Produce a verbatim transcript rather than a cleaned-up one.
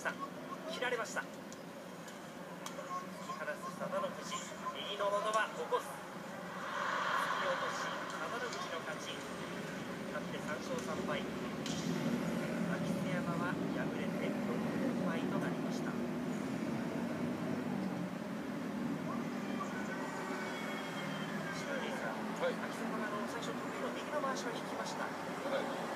した切られました。突き放す佐田の富士、右ののど輪起こす、突き落とし佐田の富士の勝ち。勝ってさんしょうさんぱい。秋瀬山は敗れてろくれんぱいとなりました。白井さん、はい、秋瀬山が最初得意の右の回しは引きました。はい。